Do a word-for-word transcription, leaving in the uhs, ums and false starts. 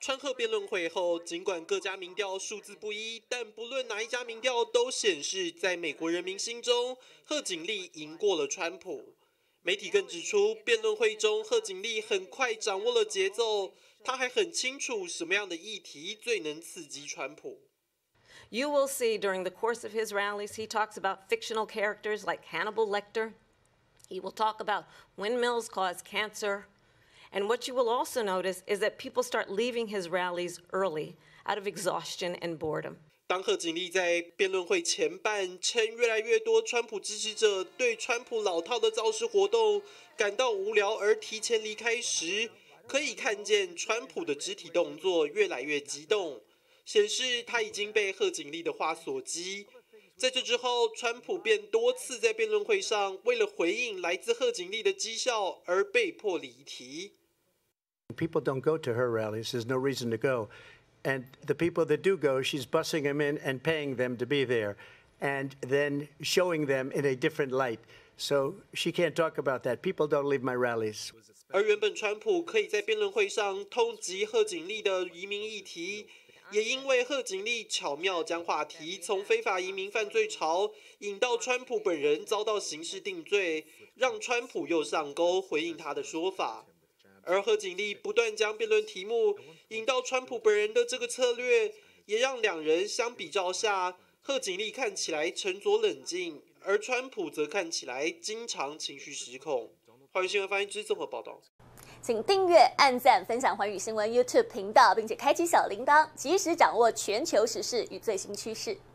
川贺辩论会后，尽管各家民调数字不一，但不论哪一家民调都显示，在美国人民心中，贺锦丽赢过了川普。媒体更指出，辩论会中贺锦丽很快掌握了节奏，她还很清楚什么样的议题最能刺激川普。 You will see during the course of his rallies, he talks about fictional characters like Hannibal Lecter. He will talk about windmills cause cancer. And what you will also notice is that people start leaving his rallies early out of exhaustion and boredom. 当贺锦丽在辩论会前半称越来越多川普支持者对川普老套的造势活动感到无聊而提前离开时，可以看见川普的肢体动作越来越激动，显示他已经被贺锦丽的话所激。在这之后，川普便多次在辩论会上为了回应来自贺锦丽的讥笑而被迫离题。 People don't go to her rallies. There's no reason to go. And the people that do go, she's bussing them in and paying them to be there and then showing them in a different light. So she can't talk about that. People don't leave my rallies. 而原本川普可以在辩论会上痛击贺锦丽的移民议题，也因为贺锦丽巧妙将话题从非法移民犯罪潮引到川普本人遭到刑事定罪，让川普又上钩回应他的说法。而贺锦丽不断将辩论题目引到川普本人的这个策略，也让两人相比较下，贺锦丽看起来沉着冷静，而川普则看起来经常情绪失控。华语新闻翻译之综合报道。 请订阅、按赞、分享寰宇新闻 YouTube 频道，并且开启小铃铛，及时掌握全球时事与最新趋势。